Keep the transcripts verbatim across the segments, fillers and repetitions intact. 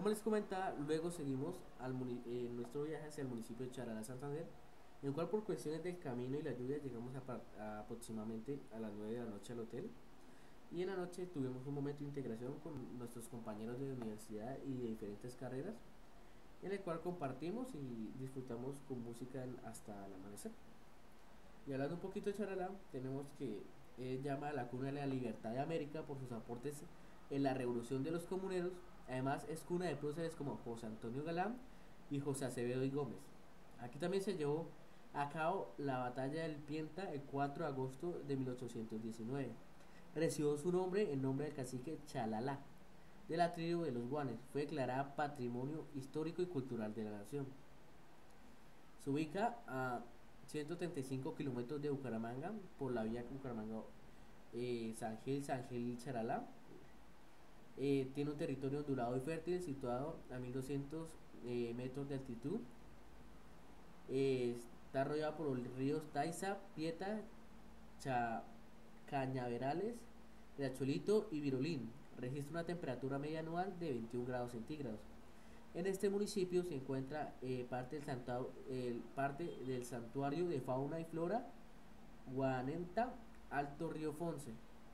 Como les comentaba, luego seguimos al muni- eh, nuestro viaje hacia el municipio de Charalá, Santander, en el cual por cuestiones del camino y la lluvia llegamos a, par- a aproximadamente a las nueve de la noche al hotel. Y en la noche tuvimos un momento de integración con nuestros compañeros de universidad y de diferentes carreras, en el cual compartimos y disfrutamos con música en- hasta el amanecer. Y hablando un poquito de Charalá, tenemos que eh, llama a la cuna de la libertad de América por sus aportes en la revolución de los comuneros. Además, es cuna de próceres como José Antonio Galán y José Acevedo y Gómez. Aquí también se llevó a cabo la batalla del Pienta el cuatro de agosto de mil ochocientos diecinueve. Recibió su nombre en nombre del cacique Chalalá, de la tribu de los Guanes. Fue declarada Patrimonio Histórico y Cultural de la Nación. Se ubica a ciento treinta y cinco kilómetros de Bucaramanga por la vía Bucaramanga eh, San Gil, San Gil Charalá. Eh, tiene un territorio ondulado y fértil situado a mil doscientos eh, metros de altitud. Eh, está rodeado por los ríos Taiza, Pieta, Cha, Cañaverales, Riachuelito y Virolín. Registra una temperatura media anual de veintiún grados centígrados. En este municipio se encuentra eh, parte, del santuario, eh, parte del santuario de fauna y flora Guanenta Alto Río Fonce.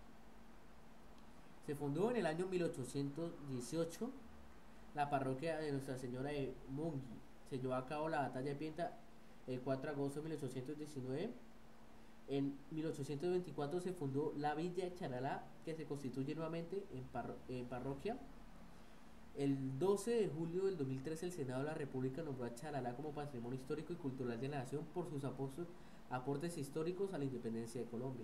Se fundó en el año mil ochocientos dieciocho la parroquia de Nuestra Señora de Mongi. Se llevó a cabo la batalla de Pienta el cuatro de agosto de mil ochocientos diecinueve. En mil ochocientos veinticuatro se fundó la Villa de Charalá, que se constituye nuevamente en, parro en parroquia. El doce de julio del dos mil trece el Senado de la República nombró a Charalá como Patrimonio Histórico y Cultural de la Nación por sus aportes históricos a la independencia de Colombia.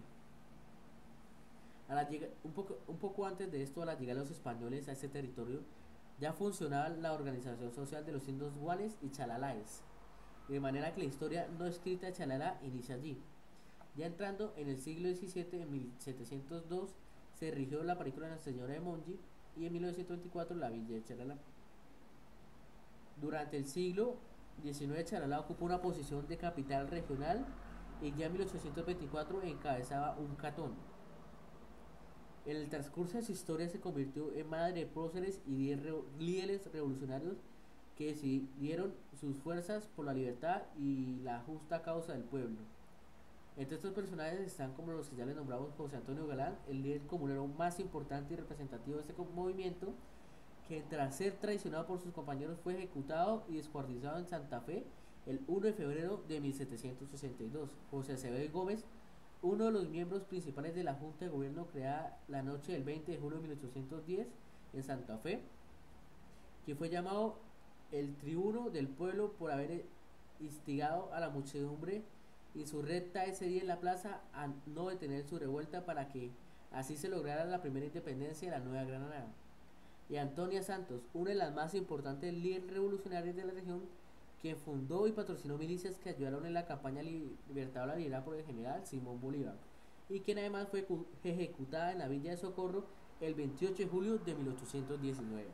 A la llega, un, poco, un poco antes de esto, a la llegada de los españoles a este territorio, ya funcionaba la organización social de los indios Guanes y Chalaláes, de manera que la historia no escrita de Chalalá inicia allí. Ya entrando en el siglo diecisiete, en mil setecientos dos, se erigió la película de Nuestra Señora de Mongi y en mil novecientos veinticuatro la villa de Charalá. Durante el siglo diecinueve, Charalá ocupó una posición de capital regional y ya en mil ochocientos veinticuatro encabezaba un catón. En el transcurso de su historia se convirtió en madre de próceres y diez líderes revolucionarios que decidieron sus fuerzas por la libertad y la justa causa del pueblo. Entre estos personajes están como los que ya les nombramos José Antonio Galán, el líder comunero más importante y representativo de este movimiento, que tras ser traicionado por sus compañeros fue ejecutado y descuartizado en Santa Fe el uno de febrero de mil setecientos sesenta y dos. José Acevedo Gómez, uno de los miembros principales de la Junta de Gobierno creada la noche del veinte de julio de mil ochocientos diez en Santa Fe, que fue llamado el tribuno del pueblo por haber instigado a la muchedumbre insurrecta ese día en la plaza a no detener su revuelta para que así se lograra la primera independencia de la Nueva Granada. Y Antonia Santos, una de las más importantes líderes revolucionarias de la región, que fundó y patrocinó milicias que ayudaron en la campaña libertadora liderada por el general Simón Bolívar, y quien además fue ejecutada en la Villa de Socorro el veintiocho de julio de mil ochocientos diecinueve.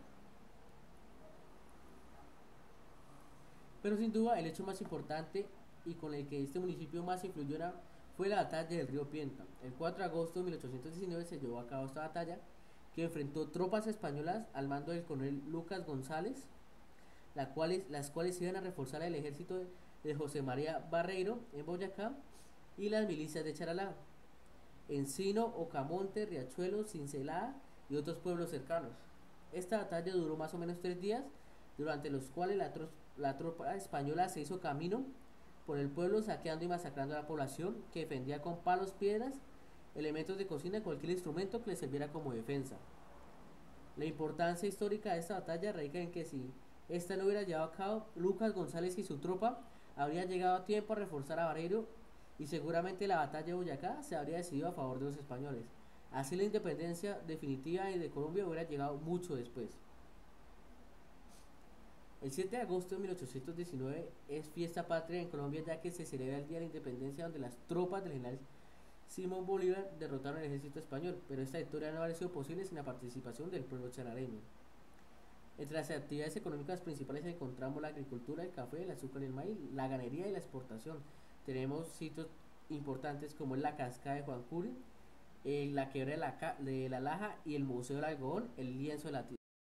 Pero sin duda el hecho más importante y con el que este municipio más influyó fue la batalla del río Pienta. El cuatro de agosto de mil ochocientos diecinueve se llevó a cabo esta batalla que enfrentó tropas españolas al mando del coronel Lucas González, la cuales, las cuales iban a reforzar el ejército de, de José María Barreiro en Boyacá y las milicias de Charalá, Encino, Ocamonte, Riachuelo, Cincelada y otros pueblos cercanos. Esta batalla duró más o menos tres días, durante los cuales la, tro la tropa española se hizo camino por el pueblo saqueando y masacrando a la población, que defendía con palos, piedras, elementos de cocina y cualquier instrumento que le sirviera como defensa. La importancia histórica de esta batalla radica en que si esta no hubiera llevado a cabo, Lucas González y su tropa habrían llegado a tiempo a reforzar a Barreiro y seguramente la batalla de Boyacá se habría decidido a favor de los españoles. Así la independencia definitiva de Colombia hubiera llegado mucho después. El siete de agosto de mil ochocientos diecinueve es fiesta patria en Colombia, ya que se celebra el Día de la Independencia, donde las tropas del general Simón Bolívar derrotaron al ejército español, pero esta victoria no habría sido posible sin la participación del pueblo charareño. Entre las actividades económicas principales encontramos la agricultura, el café, el azúcar y el maíz, la ganadería y la exportación. Tenemos sitios importantes como la cascada de Juan Curi, eh, la quebra de la, de la Laja y el Museo del Algodón, el lienzo de la,